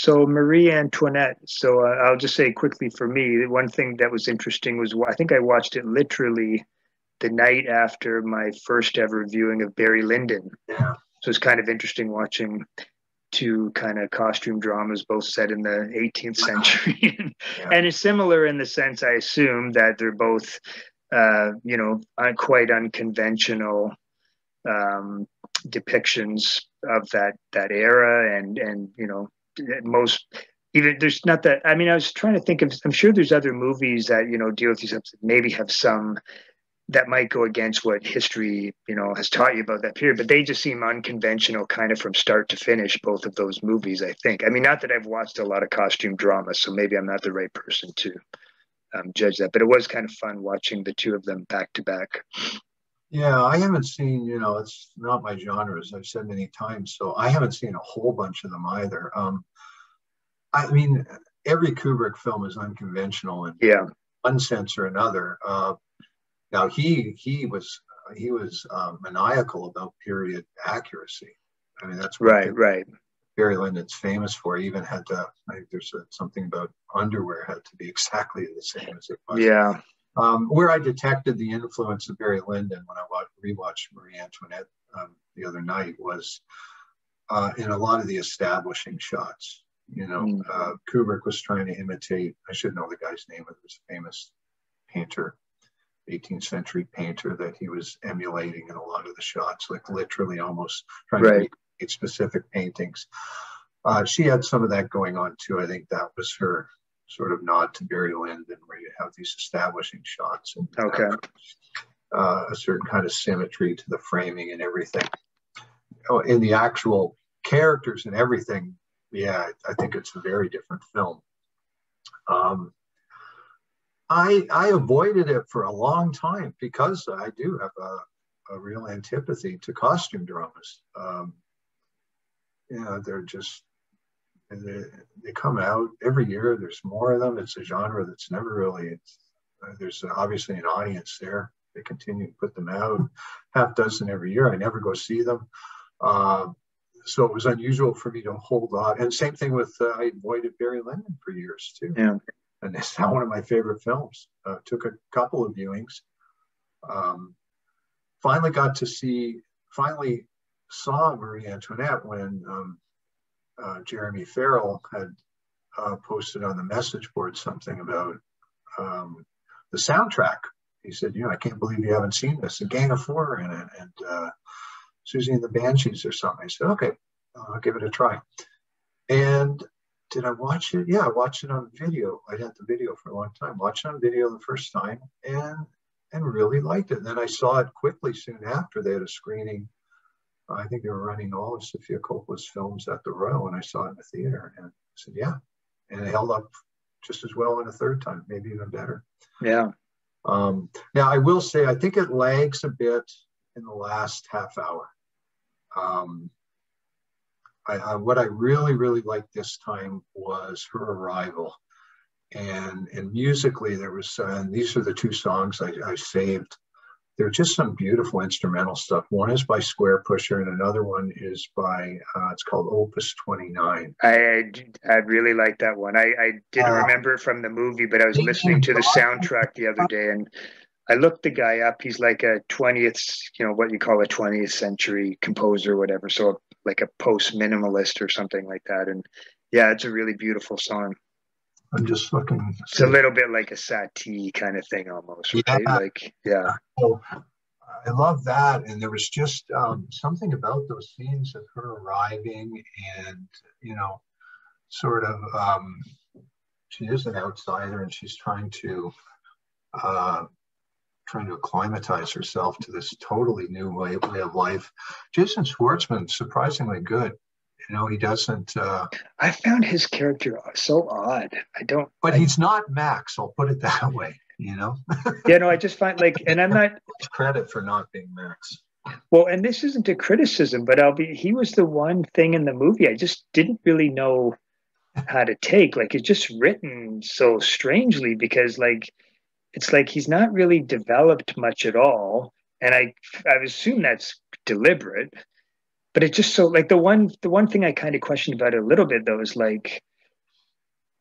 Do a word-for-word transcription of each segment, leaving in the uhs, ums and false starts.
So Marie Antoinette. So uh, I'll just say quickly for me, one thing that was interesting was I think I watched it literally the night after my first ever viewing of Barry Lyndon. Yeah. So it's kind of interesting watching two kind of costume dramas, both set in the eighteenth century. Yeah. And it's similar in the sense, I assume, that they're both, uh, you know, un- quite unconventional um, depictions of that that era, and and you know, most even there's not that. I mean, I was trying to think of. I'm sure there's other movies that you know deal with these subjects, maybe have some that might go against what history, you know, has taught you about that period, but they just seem unconventional kind of from start to finish, both of those movies, I think. I mean, not that I've watched a lot of costume dramas, so maybe I'm not the right person to um, judge that, but it was kind of fun watching the two of them back to back. Yeah, I haven't seen, you know, it's not my genre, as I've said many times, so I haven't seen a whole bunch of them either. Um, I mean, every Kubrick film is unconventional in Yeah. one sense or another. Uh, now he he was he was uh, maniacal about period accuracy. I mean, that's one Right, thing right. Barry Lyndon's famous for. He even had to, I think there's a, something about underwear had to be exactly the same as it was. Yeah. Um, where I detected the influence of Barry Lyndon when I watched, rewatched Marie Antoinette um, the other night was uh, in a lot of the establishing shots. You know, Mm. uh, Kubrick was trying to imitate, I should know the guy's name, it was a famous painter, eighteenth century painter that he was emulating in a lot of the shots, like literally almost trying Right. to recreate specific paintings. Uh, she had some of that going on too. I think that was her sort of nod to Barry Lyndon, where you have these establishing shots and Okay. uh, a certain kind of symmetry to the framing and everything. Oh, in the actual characters and everything, yeah, I think it's a very different film. Um, I I avoided it for a long time because I do have a, a real antipathy to costume dramas. Um, you know, they're just they, they come out every year. There's more of them. It's a genre that's never really. It's, uh, there's obviously an audience there. They continue to put them out, half dozen every year. I never go see them. Uh, so it was unusual for me to hold on. And same thing with, uh, I avoided Barry Lyndon for years too. Yeah. And it's not one of my favorite films. Uh, took a couple of viewings. Um, finally got to see, finally saw Marie Antoinette when um, uh, Jeremy Farrell had uh, posted on the message board something about um, the soundtrack. He said, you know, I can't believe you haven't seen this. A Gang of Four in it, and uh, Susie and the Banshees or something. I said, okay, I'll give it a try. And did I watch it? Yeah, I watched it on video. I had the video for a long time. Watched it on video the first time and and really liked it. And then I saw it quickly soon after. They had a screening. I think they were running all of Sofia Coppola's films at the Royal, and I saw it in the theater. And I said, yeah. And it held up just as well in a third time, maybe even better. Yeah. Um, now, I will say, I think it lags a bit in the last half hour. Um, I, I, what I really, really liked this time was her arrival. And, and musically, there was, uh, and these are the two songs I, I saved. They're just some beautiful instrumental stuff. One is by Squarepusher, and another one is by, uh, it's called Opus twenty-nine. I, I, I really like that one. I, I didn't Uh, remember it from the movie, but I was listening to the soundtrack the other day, and I looked the guy up. He's like a twentieth, you know, what you call a twentieth century composer or whatever. So like a post-minimalist or something like that. And yeah, it's a really beautiful song. I'm just looking. It's a little bit like a Satie kind of thing almost, Yeah. right? Like, yeah. So I love that. And there was just um, something about those scenes of her arriving and, you know, sort of, um, she is an outsider and she's trying to, uh, trying to acclimatize herself to this totally new way, way of life. Jason Schwartzman, surprisingly good. You know, he doesn't. Uh, I found his character so odd. I don't. But I, he's not Max. I'll put it that way. You know. Yeah, no, I just find like, and I'm not credit for not being Max. Well, and this isn't a criticism, but I'll be. He was the one thing in the movie I just didn't really know how to take. Like, it's just written so strangely because, like, it's like he's not really developed much at all, and I I assume that's deliberate. But it's just so like the one the one thing I kind of questioned about it a little bit though is like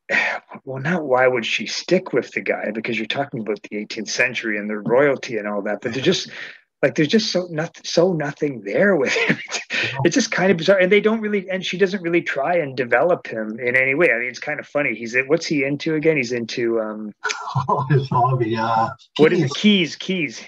well, not why would she stick with the guy, because you're talking about the eighteenth century and the royalty and all that, but they're just like there's just so nothing, so nothing there with him. It's just kind of bizarre, and they don't really, and she doesn't really try and develop him in any way. I mean, it's kind of funny. He's what's he into again? He's into um, Oh, his hobby, uh, what is it? Keys, keys.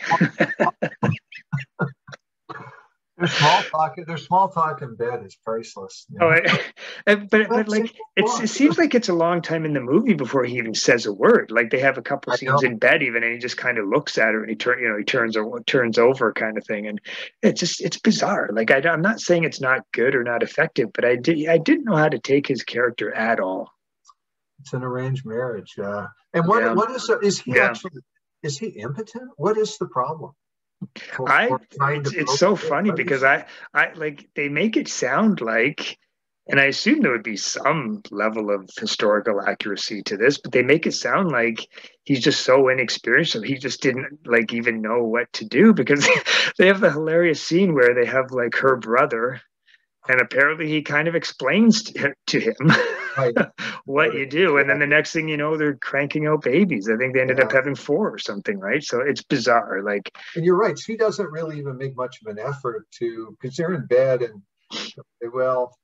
Their small talk, their small talk in bed is priceless. You know? Oh, I, but but like it's it seems like it's a long time in the movie before he even says a word. Like they have a couple scenes in bed even, and he just kind of looks at her and he turn you know he turns turns over kind of thing, and it's just it's bizarre. Like I, I'm not saying it's not good or not effective, but I did I didn't know how to take his character at all. It's an arranged marriage, uh, and what yeah. what is is he yeah. actually is he impotent? What is the problem? I it's, it's so funny because I I like they make it sound like, and I assume there would be some level of historical accuracy to this, but they make it sound like he's just so inexperienced, so he just didn't like even know what to do, because they have the hilarious scene where they have like her brother, and apparently he kind of explains to, to him right. what right. you do. And then the next thing you know, they're cranking out babies. I think they ended yeah. up having four or something, right? So it's bizarre. Like, and you're right. She doesn't really even make much of an effort to, because they're in bed and, well,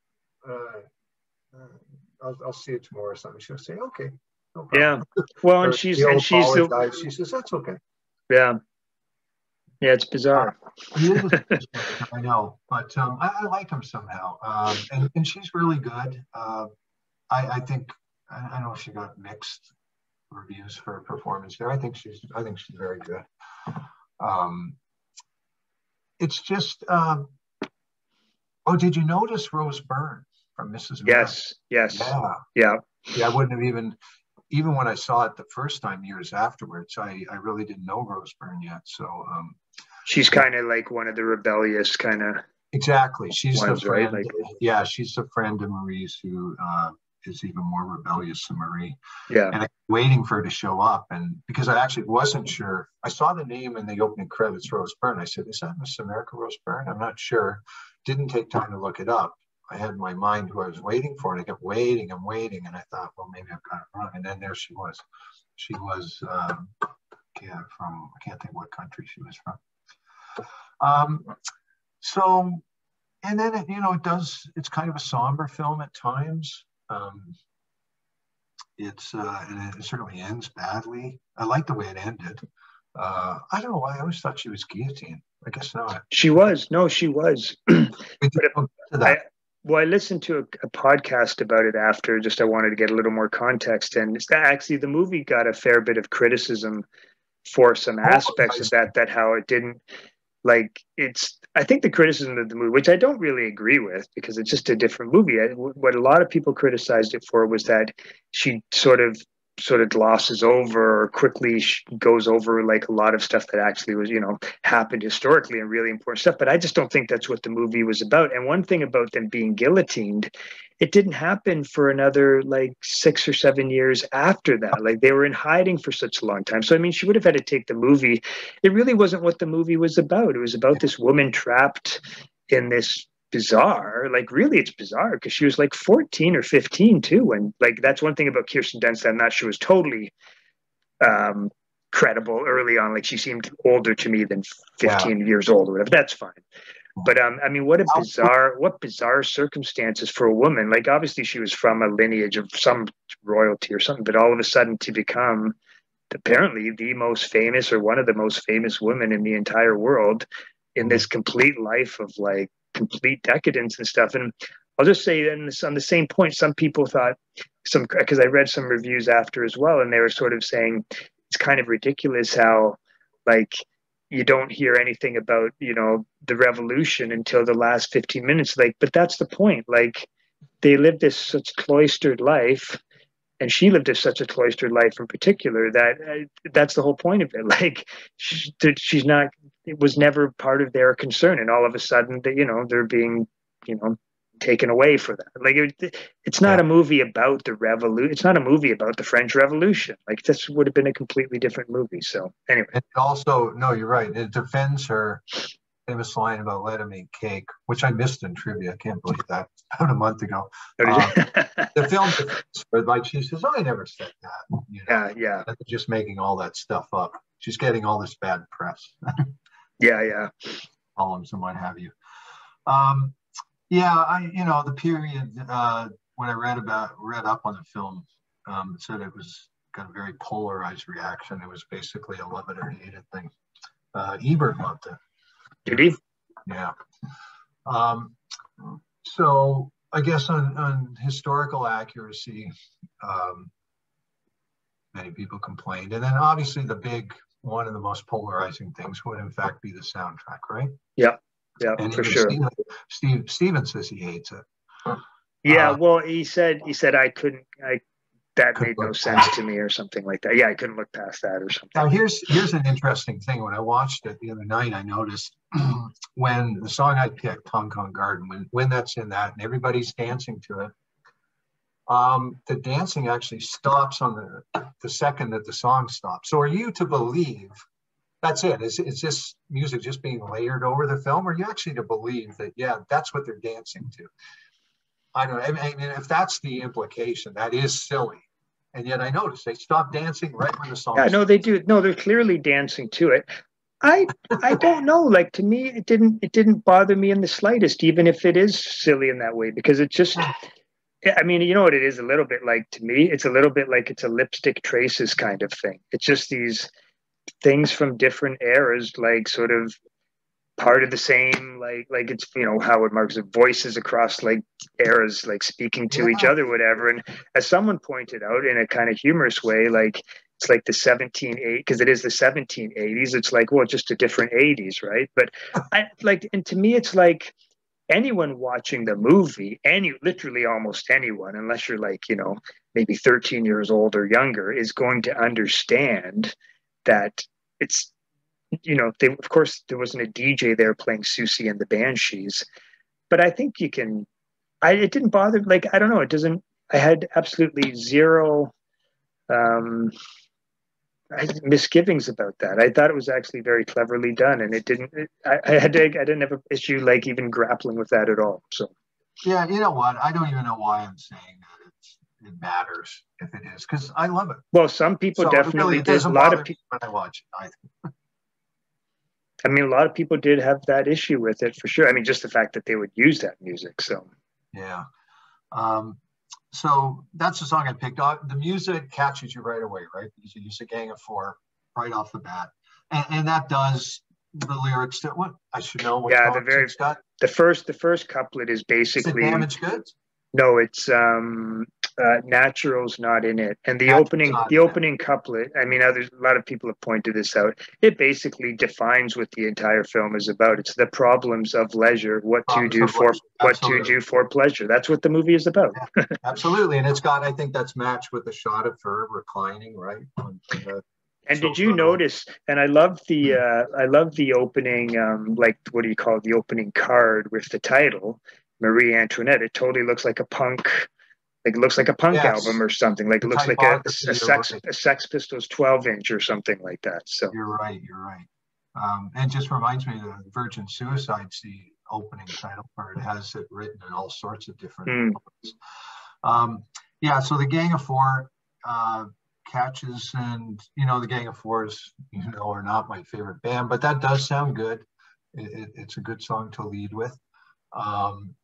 uh, I'll, I'll see you tomorrow or something. She'll say, okay. No problem. Yeah. Well, and she's, and she's, the, she says, that's okay. Yeah. Yeah, it's bizarre. Uh, I know, but um, I, I like him somehow, um, and and she's really good. Uh, I, I think I, I know she got mixed reviews for her performance there. I think she's I think she's very good. Um, it's just. Um, oh, did you notice Rose Byrne from Missus Miller? Yes. Yes. Yeah. Yeah. Yeah. I wouldn't have even. Even when I saw it the first time years afterwards, I, I really didn't know Rose Byrne yet. So um, she's kind of like one of the rebellious kind of exactly. She's ones, the friend. Right? Like, yeah, she's the friend of Marie's who uh, is even more rebellious than Marie. Yeah, and I'm waiting for her to show up, and because I actually wasn't sure, I saw the name in the opening credits, Rose Byrne. I said, "Is that Miss America Rose Byrne?" I'm not sure. Didn't take time to look it up. I had in my mind who I was waiting for, and I kept waiting and waiting, and I thought, well, maybe I've got it wrong. And then there she was. She was, um, yeah, from, I can't think what country she was from. Um, so, and then, it, you know, it does, it's kind of a somber film at times. Um, it's, uh, and it certainly ends badly. I like the way it ended. Uh, I don't know why, I always thought she was guillotined. I guess not. She was. No, she was. But I, Well, I listened to a, a podcast about it after, just I wanted to get a little more context. And it's that actually the movie got a fair bit of criticism for some aspects of that, that how it didn't, like, it's, I think the criticism of the movie, which I don't really agree with because it's just a different movie. I, what a lot of people criticized it for was that she sort of sort of glosses over or quickly goes over like a lot of stuff that actually was, you know, happened historically and really important stuff. But I just don't think that's what the movie was about. And one thing about them being guillotined, it didn't happen for another like six or seven years after that. Like they were in hiding for such a long time. So, I mean, she would have had to take the movie. It really wasn't what the movie was about. It was about this woman trapped in this bizarre, like really it's bizarre because she was like fourteen or fifteen too, and like that's one thing about Kirsten Dunst. I'm not sure was totally um credible early on. Like she seemed older to me than fifteen yeah. years old or whatever. That's fine, but um I mean, what a bizarre what bizarre circumstances for a woman. Like obviously she was from a lineage of some royalty or something, but all of a sudden to become apparently the most famous or one of the most famous women in the entire world in this complete life of like complete decadence and stuff. And I'll just say, and this, on the same point, some people thought some, because I read some reviews after as well, and they were sort of saying it's kind of ridiculous how like you don't hear anything about, you know, the revolution until the last fifteen minutes. Like, but that's the point. Like they lived this such cloistered life, and she lived as such a cloistered life in particular that uh, that's the whole point of it. Like she, she's not, it was never part of their concern. And all of a sudden that, you know, they're being, you know, taken away for that. Like it, it's not yeah. a movie about the revolution. It's not a movie about the French Revolution. Like this would have been a completely different movie. So anyway. It also, no, you're right. It defends her famous line about let him make cake, which I missed in trivia. I can't believe that. About a month ago. Oh, did Um, you? the film, like she says, oh, I never said that. You know, Yeah, yeah, they're just making all that stuff up. She's getting all this bad press, yeah, yeah. columns and what have you. Um, yeah, I, you know, the period uh, when I read about, read up on the film, um, said it was got a very polarized reaction. It was basically a love it or hate it thing. Uh, Ebert loved it. Did he? Yeah. Um, so I guess on, on historical accuracy, um, many people complained. And then obviously the big, one of the most polarizing things would in fact be the soundtrack, right? Yeah, yeah, And for even sure. Steve, Steve, Steven says he hates it. Yeah, Uh, well, he said he said I couldn't. I that Couldn't made no look sense past to me or something like that. Yeah, I couldn't look past that or something. Now here's here's an interesting thing. When I watched it the other night, I noticed when the song I picked, Hong Kong Garden, when when that's in that and everybody's dancing to it, um, the dancing actually stops on the the second that the song stops. So are you to believe that's it? Is is this music just being layered over the film, or are you actually to believe that yeah, that's what they're dancing to? I don't know. I mean, if that's the implication, that is silly. And yet I noticed they stopped dancing right when the song Yeah, no, started. they do. No, they're clearly dancing to it. I I don't know. Like to me, it didn't it didn't bother me in the slightest, even if it is silly in that way, because it just. I mean, you know what it is a little bit like to me? It's a little bit like it's a lipstick traces kind of thing. It's just these things from different eras, like sort of part of the same, like like it's you know Howard Marks voices across like eras, like speaking to Yeah. each other, whatever. And as someone pointed out in a kind of humorous way, like it's like the seventeen eighties because it is the seventeen eighties. It's like well, just a different eighties, right? But I like, and to me, it's like anyone watching the movie, any literally almost anyone, unless you're like you know maybe thirteen years old or younger, is going to understand that it's you know, they, of course, there wasn't a D J there playing Susie and the Banshees, but I think you can. I it didn't bother. Like I don't know. It doesn't. I had absolutely zero um, misgivings about that. I thought it was actually very cleverly done, and it didn't. It, I, I had to, I didn't have an issue like even grappling with that at all. So Yeah, you know what? I don't even know why I'm saying that it's, it matters if it is, because I love it. well, some people So it definitely really it did. A doesn't lot bother of me people. when I watch it either. I mean, a lot of people did have that issue with it for sure. I mean, just the fact that they would use that music. So Yeah. Um, so that's the song I picked. Uh, The music catches you right away, right? Because you use a Gang of Four right off the bat, and, and that does the lyrics. That what I should know what yeah, the songs very it's got. the first the first couplet is Is it basically Damaged Goods? no, it's um, uh, Natural's not in it, and the Natural's opening not the in it. opening couplet. I mean, others a lot of people have pointed this out. It basically defines what the entire film is about. It's the problems of leisure, what to Promise do of for Leisure. what to Absolutely. do for pleasure. That's what the movie is about. Yeah, absolutely. And it's got, I think that's matched with the shot of her reclining, right? On, on the And did sofa. you notice? And I love the uh, I love the opening, um, like what do you call it? The opening card with the title Marie Antoinette. It totally looks like a punk. Like it looks like a punk Yes. album or something. Like The it looks like a, a typography, you're sex right. a Sex Pistols twelve inch or something like that. So You're right. You're right. Um, and just reminds me of the Virgin Suicide's the opening title card. It has it written in all sorts of different mm. ways. Um, yeah, so the Gang of Four uh, catches, and you know, the Gang of Four is, you know, are not my favorite band, but that does sound good. It, it, it's a good song to lead with. Um,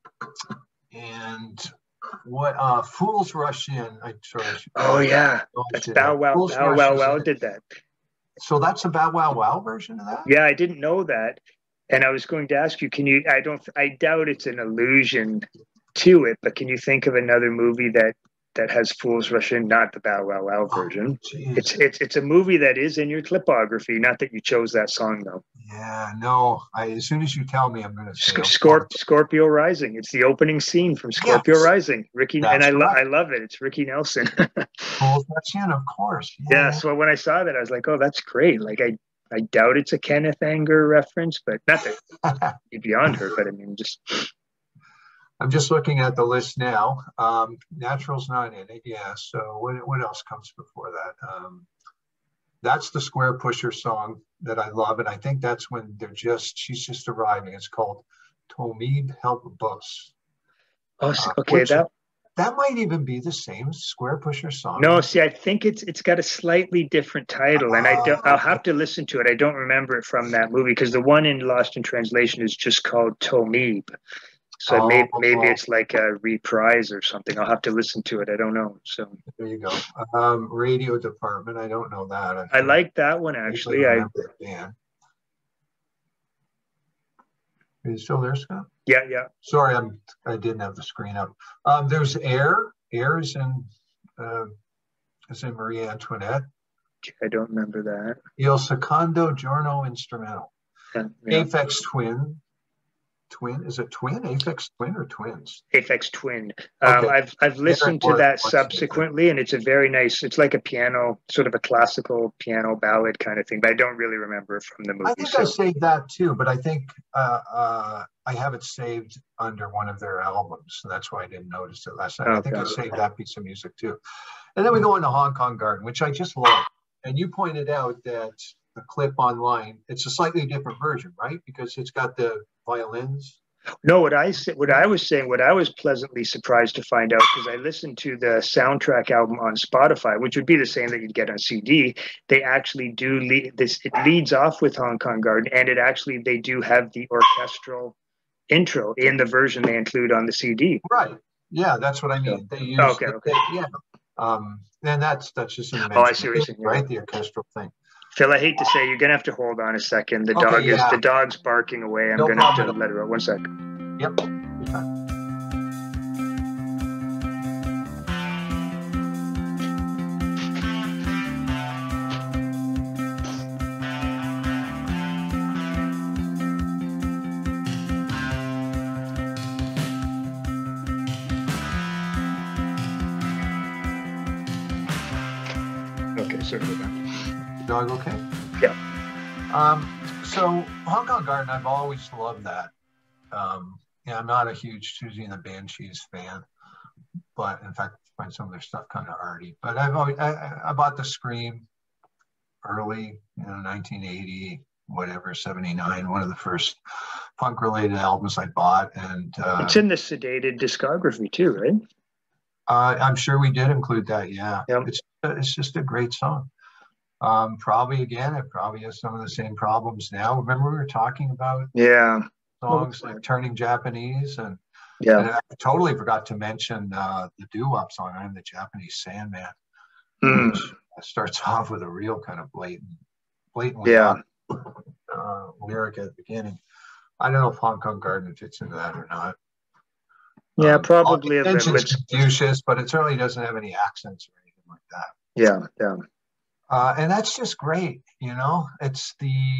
and what uh, Fools Rush In, I sorry. I should, oh yeah, oh, that's shit. Bow Wow. Fools Bow Rush Wow is Wow in. did that. So that's a Bow Wow Wow version of that? Yeah, I didn't know that, and I was going to ask you. Can you? I don't. I doubt it's an allusion to it, but can you think of another movie that that has Fools Rush In, not the Bow Wow Wow version? Oh, it's it's it's a movie that is in your clipography. Not that you chose that song though. Yeah, no. I as soon as you tell me, I'm going to say Sc- Scorp- Scorpio Rising. It's the opening scene from Scorpio yes, Rising. Ricky and I, lo- right. I love it. It's Ricky Nelson. Fools Rush In, of course. Yeah. Yeah. So when I saw that, I was like, "Oh, that's great!" Like I, I doubt it's a Kenneth Anger reference, but not that you'd be on her. But I mean, just I'm just looking at the list now. Um, Natural's not in it. Yeah. So what what else comes before that? Um, that's the Square Pusher song. that I love, and I think that's when they're just she's just arriving. It's called Tomid Help Bus. Oh, Uh, okay, which, that that might even be the same Squarepusher song. no, see, I think it's it's got a slightly different title, and I don't. I'll have to listen to it. I don't remember it from that movie because the one in Lost in Translation is just called Tomib. So Oh, maybe maybe oh. it's like a reprise or something. I'll have to listen to it. I don't know. So There you go. Um, Radio Department. I don't know that. I, I like that one actually. I remember it, Dan. Are you still there, Scott? Yeah, yeah. Sorry, I'm. I didn't have the screen up. Um, there's Air. Air is in. Uh, is in Marie Antoinette. I don't remember that. Il Secondo Giorno Instrumental. Yeah, yeah. Aphex Twin. Twin is it twin? Aphex Twin or twins? Aphex Twin. Um, Okay. I've I've listened to that subsequently, and it's a very nice. It's like a piano, sort of a classical piano ballad kind of thing. But I don't really remember it from the movie. I think so. I saved that too, but I think uh, uh, I have it saved under one of their albums, so that's why I didn't notice it last night. Okay. I think I saved that piece of music too. And then we go into Hong Kong Garden, which I just love. And you pointed out that the clip online, it's a slightly different version, right? Because it's got the violins. No, what I said, what I was saying, what I was pleasantly surprised to find out, because I listened to the soundtrack album on Spotify, which would be the same that you'd get on C D. They actually do lead this. It leads off with Hong Kong Garden, and it actually they do have the orchestral intro in the version they include on the C D. Right. Yeah, that's what I mean. They use. Okay. The, okay. They, yeah. Um. And that's that's just an oh, I see what you're saying, right? The orchestral thing. Phil, I hate to say, you're gonna have to hold on a second. The okay, dog is yeah. the dog's barking away. I'm no gonna problem. have to let her out. One second. Yep. Okay, sorry about that. Dog okay? Yeah. Um, so Hong Kong Garden, I've always loved that. Um, yeah, I'm not a huge Susie and the Banshees fan, but in fact, I find some of their stuff kind of arty. But I've always, I, I bought the Scream early, you know, nineteen eighty, whatever, seventy-nine, one of the first punk-related albums I bought. And uh, it's in the Sedated discography too, right? Uh, I'm sure we did include that. Yeah, yep. it's it's just a great song. Um, probably again, it probably has some of the same problems now. Remember we were talking about yeah songs like Turning Japanese, and yeah, and I totally forgot to mention uh, the doo-wop song "I'm the Japanese Sandman," mm. which starts off with a real kind of blatant, blatantly yeah uh, lyric at the beginning. I don't know if Hong Kong Garden fits into that or not. Yeah, um, probably. It's Confucius, but it certainly doesn't have any accents or anything like that. Yeah, yeah. Uh, and that's just great, you know. It's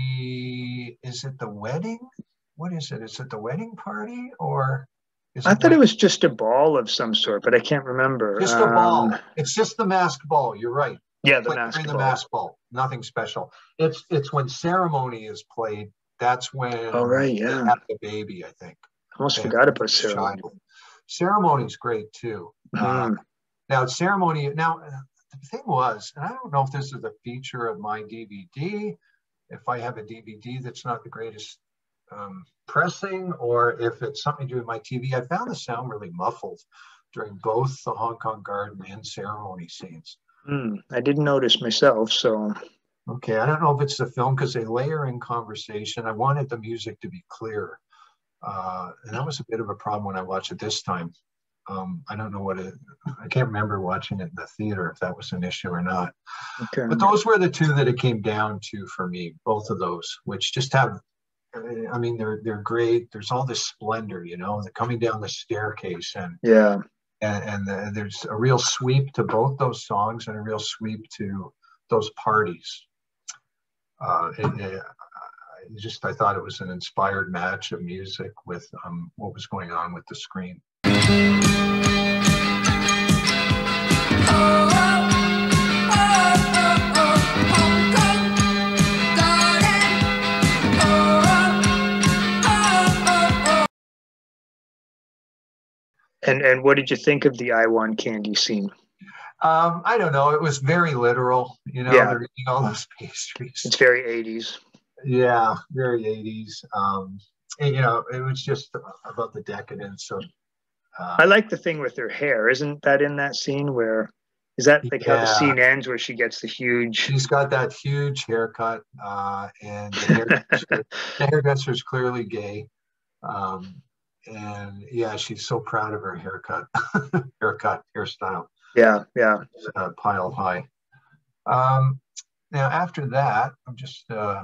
the is it the wedding? What is it? Is it the wedding party or? Is I it thought the, it was just a ball of some sort, but I can't remember. Just um, a ball. It's just the masked ball. You're right. Yeah, the like masked the ball. masked ball. Nothing special. It's it's when ceremony is played. That's when. Oh right, yeah. They have the baby, I think. I almost forgot about ceremony. Child. Ceremony's great too. Mm-hmm. Uh, now ceremony. Now the thing was, and I don't know if this is a feature of my D V D, if I have a D V D that's not the greatest um, pressing, or if it's something to do with my T V. I found the sound really muffled during both the Hong Kong Garden and ceremony scenes. Mm, I didn't notice myself, so. Okay, I don't know if it's the film because they layer in conversation. I wanted the music to be clear. Uh, and that was a bit of a problem when I watched it this time. Um, I don't know what it, I can't remember watching it in the theater if that was an issue or not. Okay. But those were the two that it came down to for me, both of those, which just have, I mean, they're they're great. There's all this splendor, you know, they're coming down the staircase, and yeah, and, and the, there's a real sweep to both those songs and a real sweep to those parties. Uh, it, it, just I thought it was an inspired match of music with um, what was going on with the screen. And and what did you think of the I Want Candy scene? Um, I don't know. It was very literal. You know, yeah. they're eating all those pastries. It's very eighties. Yeah, very eighties. Um, and, you know, it was just about the decadence of. I Um, like the thing with her hair. Isn't that in that scene where, is that like how the yeah, scene ends where she gets the huge. she's got that huge haircut, uh, and the hairdresser, the hairdresser's clearly gay. Um, and yeah, she's so proud of her haircut, haircut, hairstyle, Yeah, yeah. uh, piled high. Um, now after that, I'm just uh,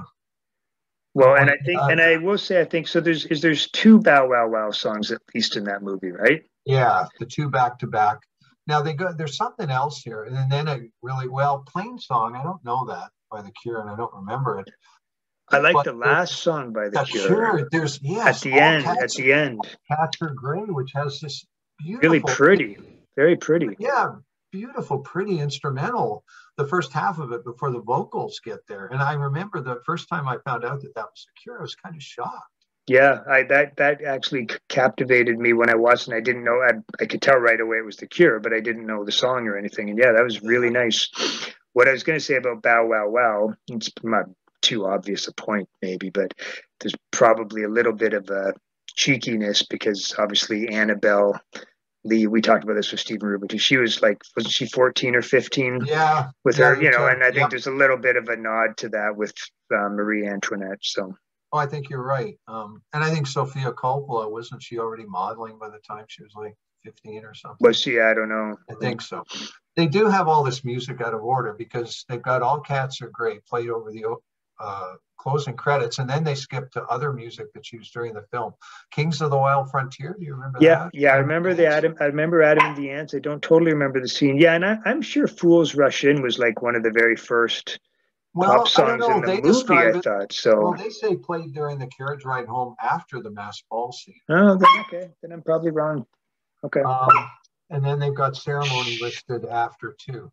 Well, and going. I think, Uh, and I will say, I think so. There's is there's two Bow Wow Wow songs at least in that movie, right? yeah, the two back to back. Now they go. There's something else here, and then it really well. Plain Song. I don't know that by The Cure, and I don't remember it. I like But the there, last song by The The Cure Cure. There's at yes, the all end. At cats. the end, Cats Are Gray, which has this really beautiful, pretty, very pretty. yeah, beautiful, pretty instrumental. The first half of it before the vocals get there. And I remember the first time I found out that that was The Cure, I was kind of shocked. Yeah, I that that actually captivated me when I watched, and I didn't know. I I could tell right away it was The Cure, but I didn't know the song or anything. And yeah, that was really nice. What I was going to say about Bow Wow Wow, it's not too obvious a point maybe, but there's probably a little bit of a cheekiness because obviously Annabelle Lee, we talked about this with Stephen Rubin too. She was like, wasn't she fourteen or fifteen Yeah, with yeah, her, the you know, ter- and I think yep. there's a little bit of a nod to that with uh, Marie Antoinette. So, Oh, I think you're right. Um, and I think Sophia Coppola, wasn't she already modeling by the time she was like fifteen or something? was she? I don't know. I think so. They do have all this music out of order because they've got All Cats Are Great played over the uh, closing credits, and then they skip to other music that's used during the film. Kings of the Wild Frontier, do you remember Yeah, that? yeah, I Adam remember and the Ants? Adam. I remember Adam and the Ants. I don't totally remember the scene. Yeah, and I, I'm sure "Fools Rush In" was like one of the very first pop Well, I don't songs in know. the They movie. I describe it. thought so. Well, they say played during the carriage ride home after the mass ball scene. Oh, then okay, then I'm probably wrong. Okay, Um, and then they've got Ceremony listed after too.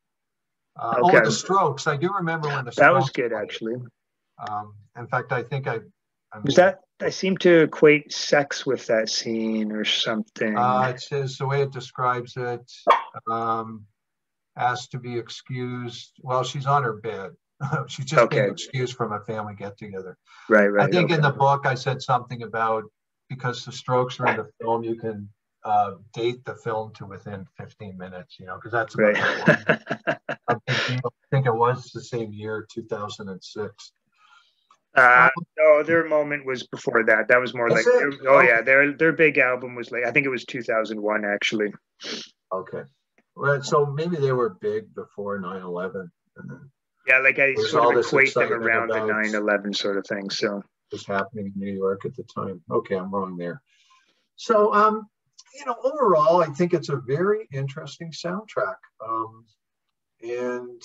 Uh, oh, okay, the Strokes. I do remember when the that was Strokes good played. actually. Um, in fact, I think I, I Was mean, that I seem to equate sex with that scene or something? uh, it says the way it describes it, um, asked to be excused. Well, she's on her bed. She's just being Okay, excused from a family get together. right, I right, think in okay. the book I said something about because the Strokes are in the film, you can uh, date the film to within fifteen minutes, you know, because that's about Right. a big deal. I think it was the same year, two thousand six. Uh, Um, no, their moment was before that. That was more that's like, it. oh Okay. yeah, their their big album was like, I think it was two thousand one actually. Okay. Well, so maybe they were big before nine eleven. And then Yeah, like I there's sort of all this equate them excitement around the about nine eleven sort of thing. So was happening in New York at the time. Okay, I'm wrong there. So, um, you know, overall, I think it's a very interesting soundtrack. Um, and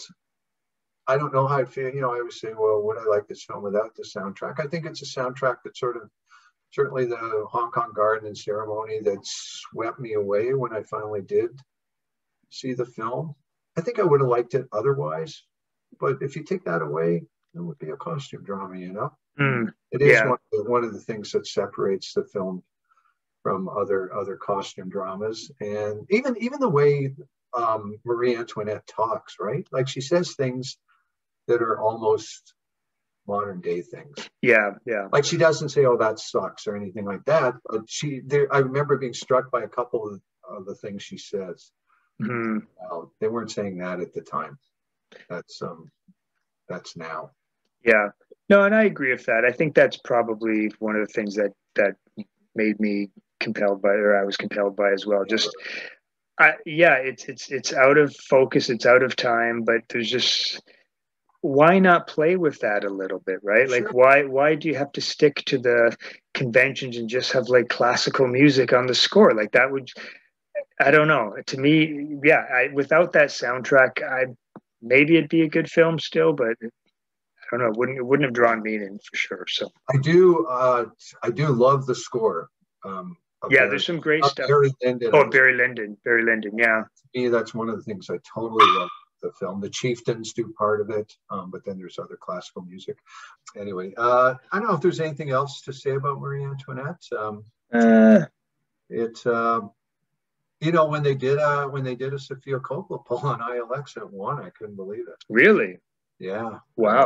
I don't know how I feel. You know, I always say, well, would I like this film without the soundtrack? I think it's a soundtrack that sort of, certainly the Hong Kong Garden and Ceremony that swept me away when I finally did see the film. I think I would have liked it otherwise. But if you take that away, it would be a costume drama, you know? mm, It is yeah, one of, the, one of the things that separates the film from other other costume dramas, and even even the way um, Marie Antoinette talks, right? Like she says things that are almost modern day things. yeah, yeah. Like she doesn't say, "Oh, that sucks" or anything like that. But she, there, I remember being struck by a couple of, of the things she says. Mm, Uh, they weren't saying that at the time. That's um, that's now. yeah. No, and I agree with that. I think that's probably one of the things that that made me compelled by, or I was compelled by as well. Just, I, yeah, it's it's it's out of focus, it's out of time, but there's just why not play with that a little bit, right? Sure. Like why why do you have to stick to the conventions and just have like classical music on the score? Like that would, I don't know. To me, yeah, I, without that soundtrack, I maybe it'd be a good film still, but I don't know. It wouldn't it wouldn't have drawn me in for sure. So I do. Uh, I do love the score. Um, of yeah, Barry, there's some great of stuff. Barry Lyndon. Oh, Barry Lyndon, Barry Lyndon, yeah. To me, that's one of the things I totally love the film. The Chieftains do part of it, um, but then there's other classical music. Anyway, uh, I don't know if there's anything else to say about Marie Antoinette. Um, Uh, it, uh, you know, when they did uh, when they did a Sophia Coppola poll on I L X at one, I couldn't believe it. really? Yeah. Wow.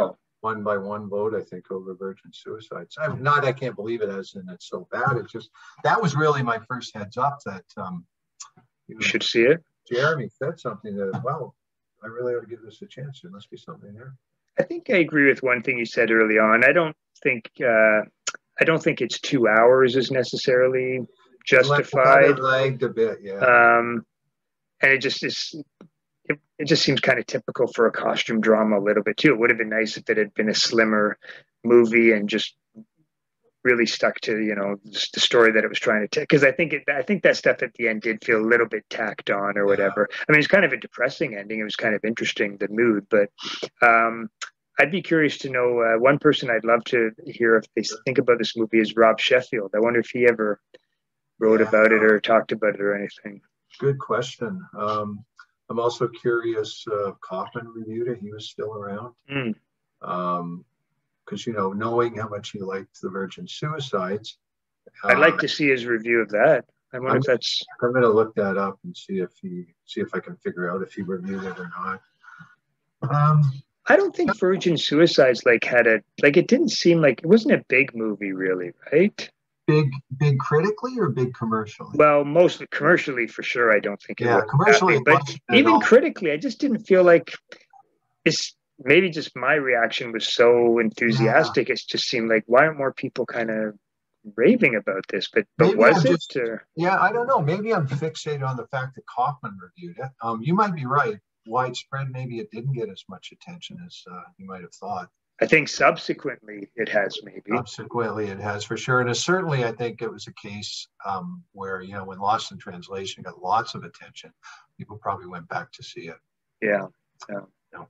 Won by one vote, I think, over Virgin Suicides. I'm not, I can't believe it as in it's so bad. It's just, that was really my first heads up that um, you know, should see it. Jeremy said something that, well, I really ought to give this a chance. There must be something there. I think I agree with one thing you said early on. I don't think, uh, I don't think it's two hours is necessarily justified. It lagged a bit, yeah. Um, and it just is, it, it just seems kind of typical for a costume drama a little bit too. It would have been nice if it had been a slimmer movie and just really stuck to, you know, the story that it was trying to take. Because I think it, I think that stuff at the end did feel a little bit tacked on or whatever. Yeah. I mean, it's kind of a depressing ending. It was kind of interesting, the mood. But um, I'd be curious to know, uh, one person I'd love to hear if they think about this movie is Rob Sheffield. I wonder if he ever wrote yeah. about it or talked about it or anything. Good question. Um, I'm also curious, uh, Kaufman reviewed it. He was still around. Mm. Um, because, you know, knowing how much he liked the Virgin Suicides. I'd uh, like to see his review of that. I wonder I'm, if that's... I'm going to look that up and see if he, see if I can figure out if he reviewed it or not. Um, I don't think Virgin Suicides, like, had a, like, it didn't seem like, it wasn't a big movie, really, right? Big, big critically or big commercially? Well, mostly commercially, for sure. I don't think it yeah, was commercially, big, but even critically, I just didn't feel like it's maybe just my reaction was so enthusiastic. Yeah. It just seemed like, why aren't more people kind of raving about this? But but maybe was I'm it? Just, or? Yeah, I don't know. Maybe I'm fixated on the fact that Kaufman reviewed it. Um, you might be right. Widespread, maybe it didn't get as much attention as uh, you might have thought. I think subsequently it has, maybe. Subsequently it has, for sure. And it's certainly, I think it was a case um, where, you know, when Lost in Translation got lots of attention, people probably went back to see it. Yeah. Yeah. yeah.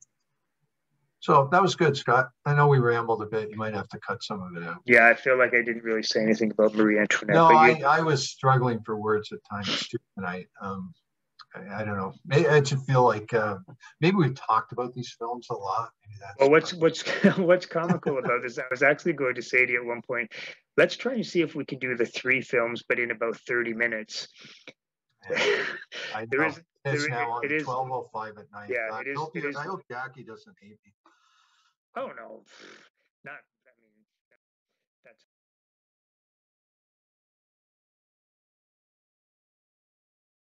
So that was good, Scott. I know we rambled a bit. You might have to cut some of it out. Yeah, I feel like I didn't really say anything about Marie Antoinette. No, but I, you... I was struggling for words at times too tonight. Um, I, I don't know. Maybe I just feel like uh, maybe we've talked about these films a lot. Maybe that's well, what's what's what's comical about this? I was actually going to say to you at one point, let's try and see if we can do the three films, but in about thirty minutes. Yeah, I know. there is it's there, now it, on is twelve oh five at night. Yeah, I it is, hope, it is. I hope Jackie doesn't hate me. Oh no, not. I mean, that's.